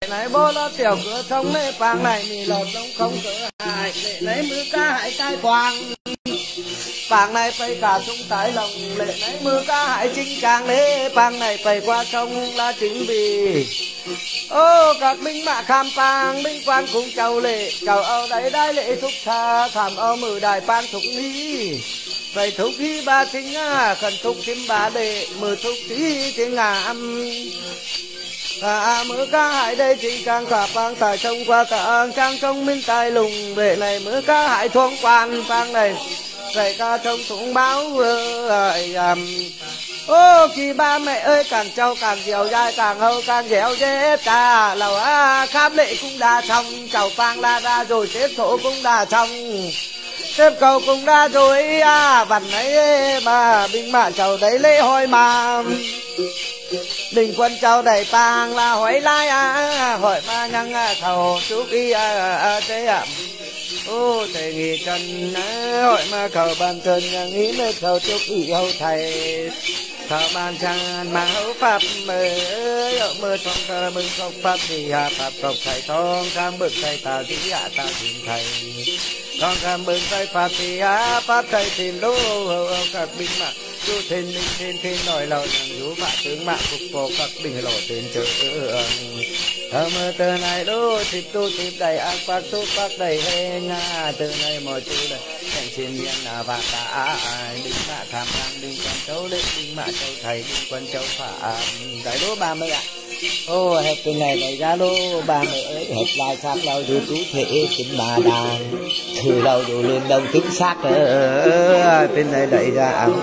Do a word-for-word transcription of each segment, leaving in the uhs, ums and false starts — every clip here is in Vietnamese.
này bố nó tiểu cửa thông này phàng này mì lọt giống không cửa hại lệ lấy mưa ca hại cai quang phàng này phải cả sung tái lòng lệ lấy mưa ca hại chính càng lễ phàng này phải qua sông là chính vì ô các binh mã kham phàng binh quan cũng chầu lệ chầu âu đấy đai lệ thúc tha khảm âu mử đại phàng thúc nghi vậy thúc khi ba chính à khẩn thúc kim ba đệ mử thúc tí tiếng ngà âm à mưa ca hại đây chính càng cả phàng tài sông qua cả trang sông minh tài lùng về này mưa ca hại thuông quan phàng này vậy ca sông thủng báo ơi ô khi ba mẹ ơi càng trâu càng dẻo dai càng hâu càng dẻo dễ ta lầu a khám lệ cũng đã xong chầu phang la ra rồi xếp sổ cũng đã xong xếp cầu cũng đã rồi à vằn ấy mà binh mã chầu đấy lễ hội mà đình quân chầu đầy phang là hỏi lai à hỏi ma nhăng à thầu chú y à à thế à ô thầy nghỉ trần hỏi mà khẩu bàn thân nghĩ mê khẩu chúc ý hậu thầy khẩu bàn chẳng mà hữu pháp mơ ơi mơ trong cơ mừng không pháp thì hạ pháp không thầy thông khám bực thầy tào tí hạ tào tìm thầy con khám bực thầy pháp thì hạ pháp thầy tìm lô các binh mạng chú thiên minh thiên thiên nổi lầu nhằng chú mạ tướng mạ phục bộ các binh lộ tên chữ thơ mơ từ này đô thịt tu thịt đầy ác phát tu phát đầy hê nga từ này mọi chú đầy cảnh thiên nhiên là vạn đã binh mạ khám năng binh quan châu lễ binh mạ châu thầy binh quân châu phạm đại đô ba mươi ạ ô hẹp từ này này ra đô ba mươi ấy hẹp lại sát lâu dù chú thể tính bà đàn thử lâu dù lên đông tính xác ở bên này đẩy ra ảo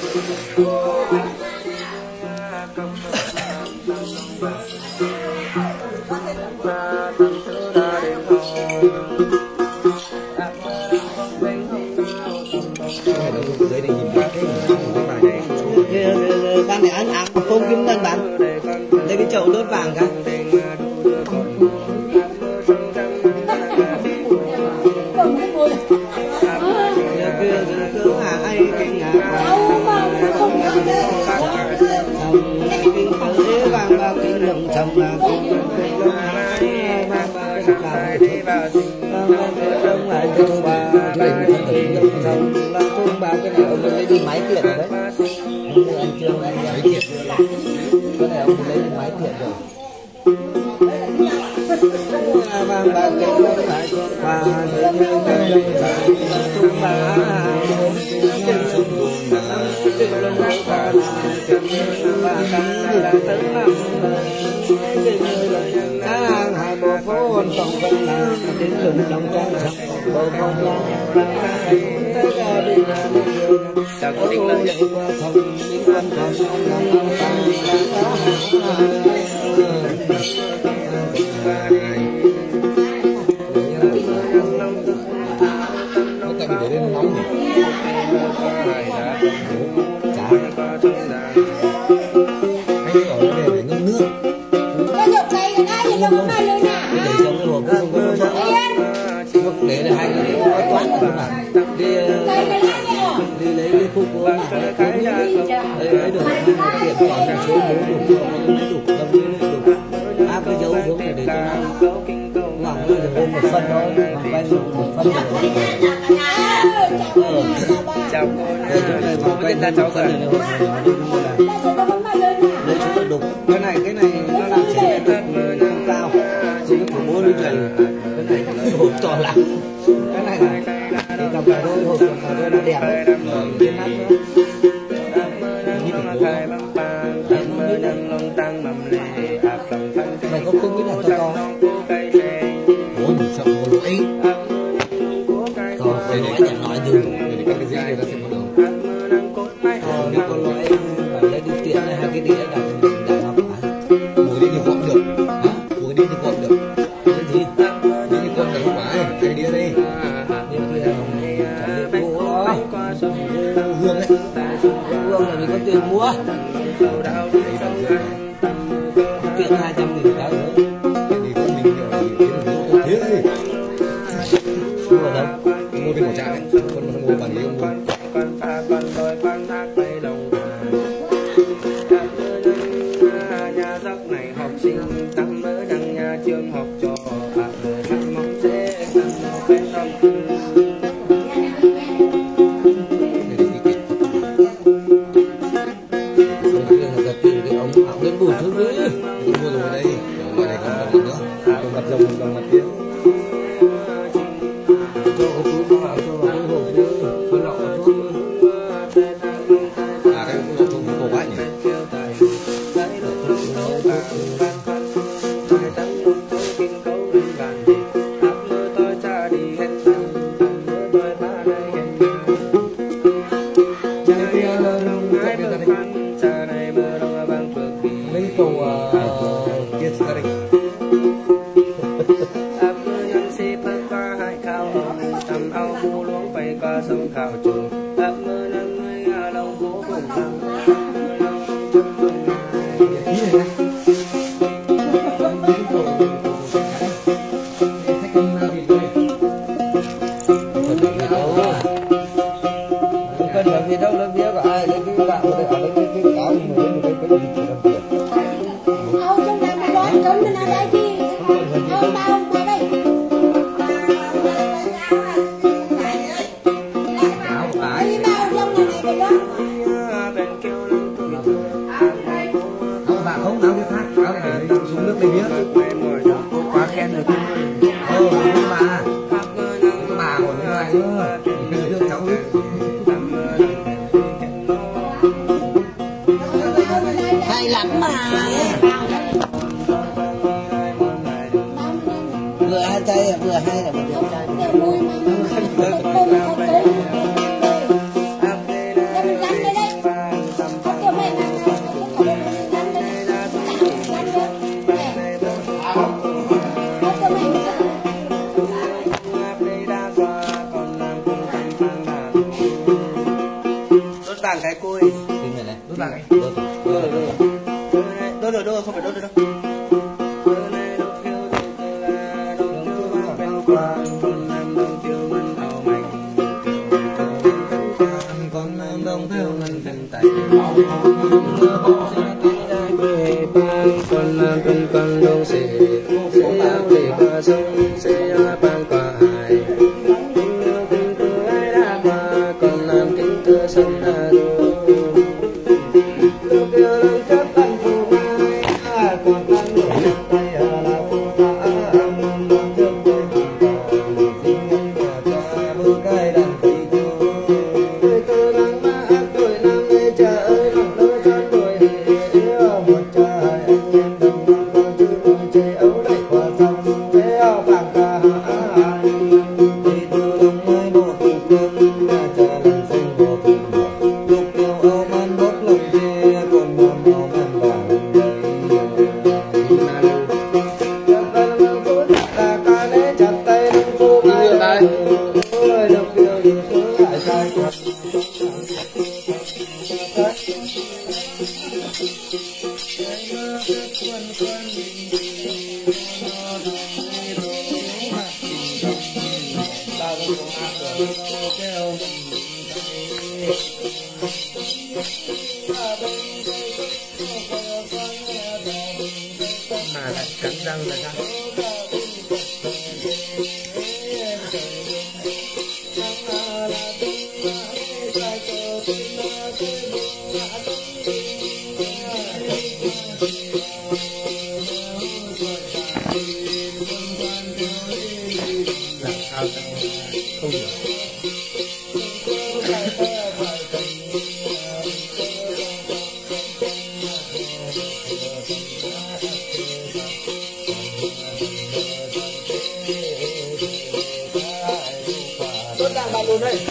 bạn này ăn áo không kiếm ngân bạn lấy cái chậu đốt vàng cả vàng ba kinh lượng chồng là không lại thôn ba thôn là thôn ba cái này ông lấy đi máy kiện rồi đấy anh chưa anh máy kiện cái này ông lấy đi máy kiện rồi vàng ba kinh lượng lại thôn ba thôn ba hai bộ phôn tổng phân là đến lùng trong trang sông bộ phôn là tất cả đi là chẳng có định lợi qua thông những quan trọng năm năm tăng để là hai người có toán rồi mà đi đi lấy cái khúc của cái ấy được tiền còn là số bốn đủ không đủ đâu đi đủ áp cái dấu xuống để để cho nó ngỏng lên được một phân thôi còn quay một phân rồi chào cô quay ta cháu cần này lấy chỗ đục cái này cái này nó làm chỉ là đục cao chỉ có bố đi chạy cái này hộp to lắm cái này này thì cầm cả đôi hộp cầm cả đôi nó đẹp đấy rồi trên nắp nữa mày có không biết là to to ủa mình sợ một lỗi to cái này chẳng nói được để cái cái gì này nó sẽ có được ờ nếu có lỗi phải lấy đi tiện hai cái đĩa đặt đặt học ngồi đi thì gọn được hả ngồi đi thì gọn được cái gì đi thì gọn được không phải cái đĩa đây đĩa kia đĩa gỗ đó hương đấy hương là mình có tiền mua tiền hai trăm nghìn đã nữa thì có mình ở thế đấy mua ở đâu mua bên của cha đấy con mua bản địa ông mua nhà giấc này học sinh tắm mơ đằng nhà trường học trò à người thăm mong dễ làm nào quen tâm lên bùn thứ thứ mua rồi đây ngoài này còn còn nữa còn mặt rồng còn mặt kia cho cái túi có vào cho vào cái hộp chứ con lọ có thuốc à cái cũng thuốc khổ quá nhỉ sông khảo trùng ấp mơ nắng người à lòng bố buồn lòng cần làm gì đâu lớp bia của ai lấy cái bạn ở đây ở đây cái cái cáo mình lấy một cái cái gì làm việc đâu trong đây mà đón cấm bên đây chi đâu bao qua đây không áo biết hát áo này xuống nước đây biết quá khen rồi ờ nhưng mà bà còn cái này nữa đưa cháu biết hay lắm mà vừa hai tay vừa hai là một điều trai cái cùi cái này này đốt vàng này đốt rồi đốt rồi đốt không phải đốt nữa đâu con nam đông theo ngân thành tay con nam bên con đông sẽ sẽ áo để qua sông sẽ băng qua hải kính thưa ai đã qua con nam kính thưa sông hà đô mà lại cắn răng là sao? Không được. Tôi đang vào luôn đây.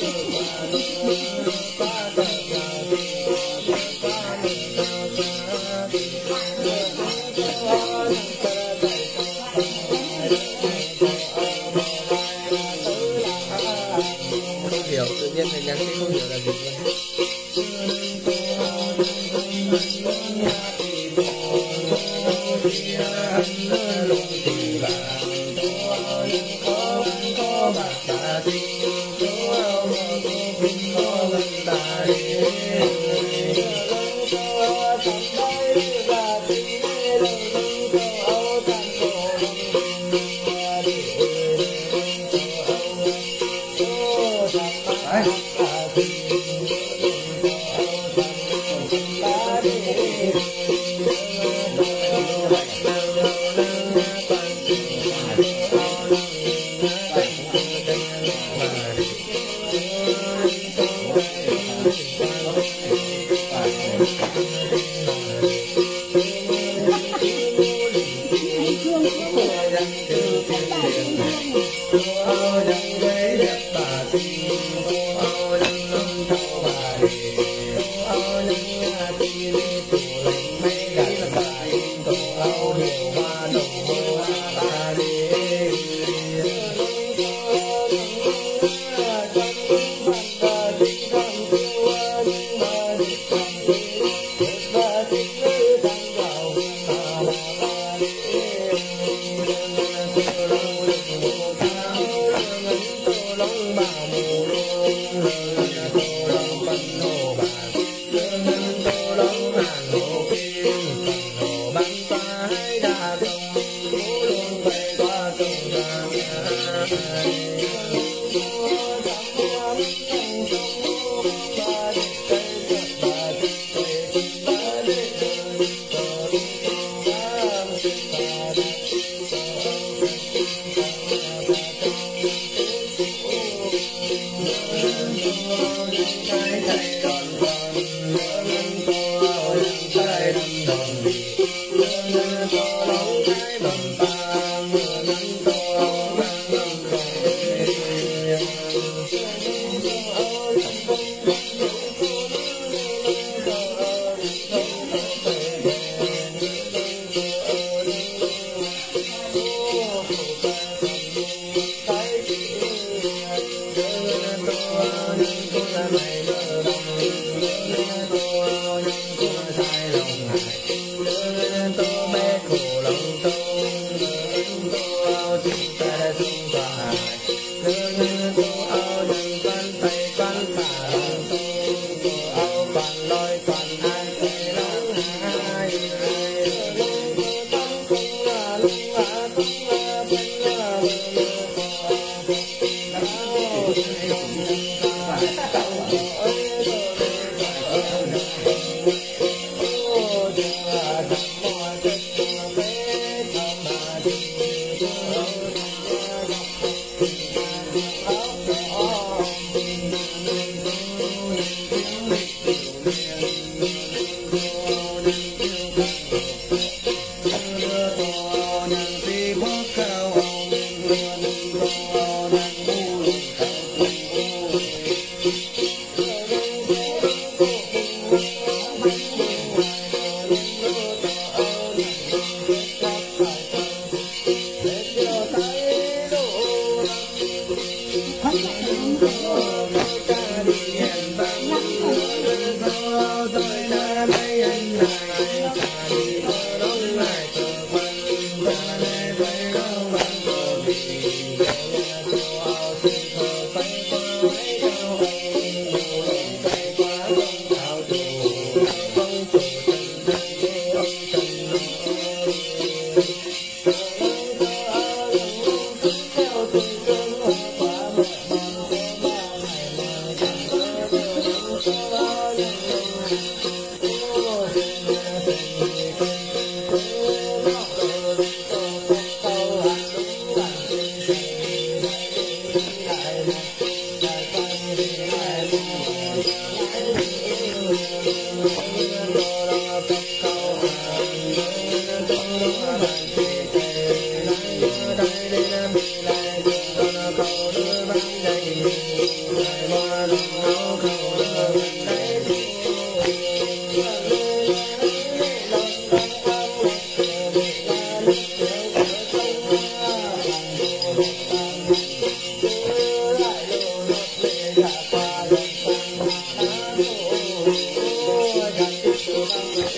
Bye. Không hiểu, tự nhiên thầy nhắn cái không hiểu là gì luôn.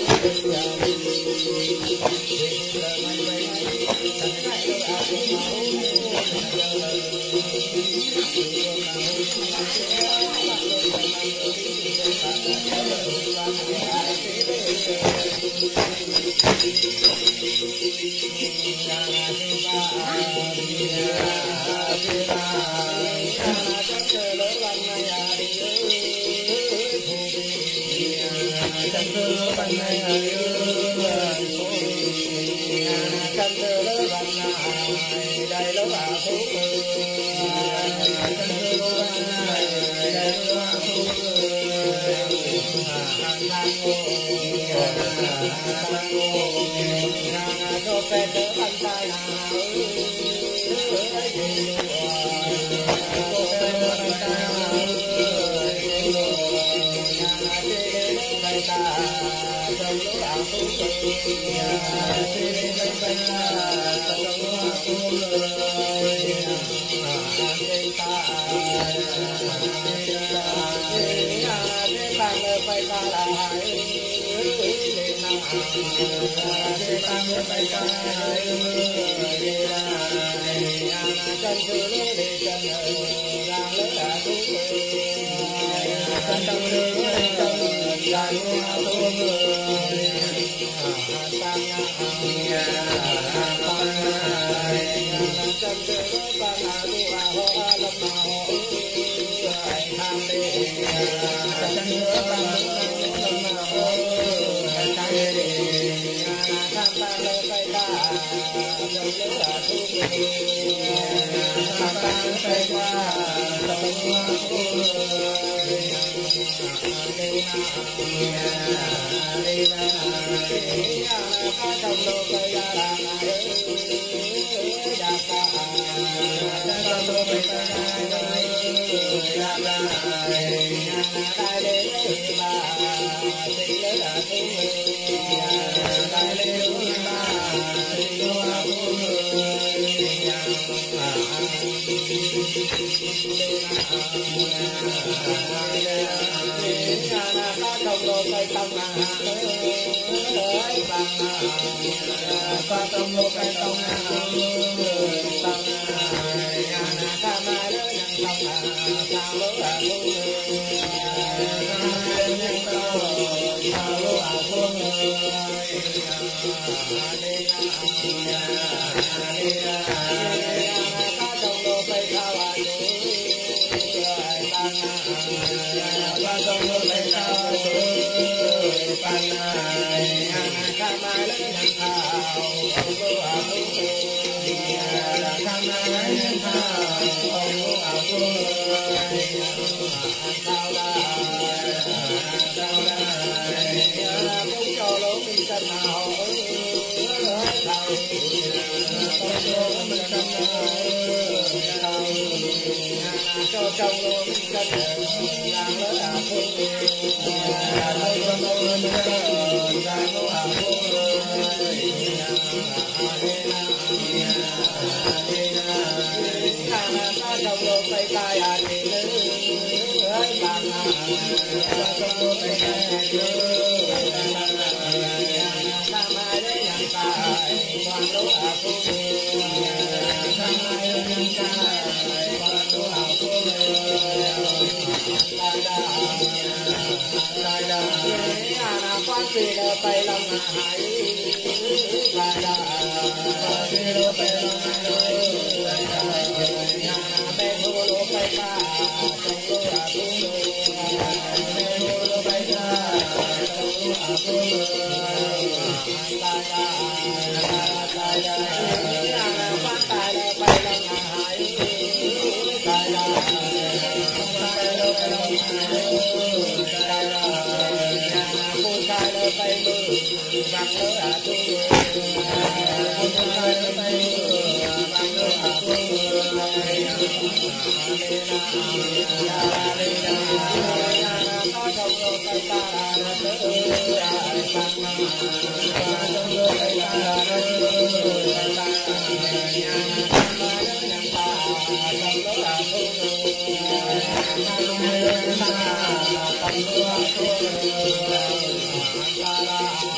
Hãy subscribe cho kênh Ghiền Mì Gõ để không bỏ lỡ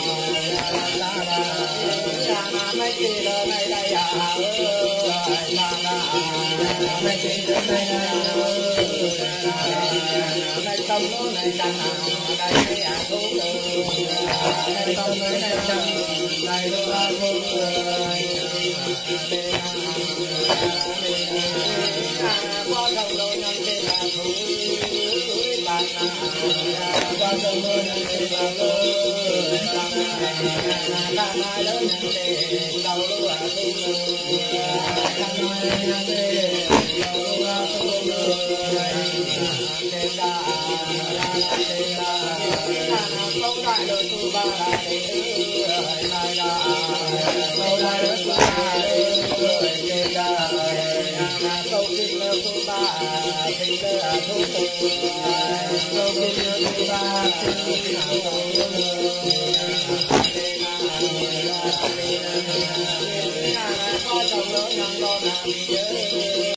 mấy chị lơ này đây à mấy chị lơ này này tâm nó này chẳng đây đây à cô này tâm nó này chẳng đây đâu là cô có đầu đôi nhân thế là thú bạn có đầu đôi nhân thế là cô là là lớn nhân thế đầu đôi là thú là nhân thế đầu là thú thế là thế là không đại đôi tu ba là thế là là không đại đôi tu ba thế là câu kinh tu ba thì là thu tu câu kinh tu ba thì là có chồng lớn nhân con làm gì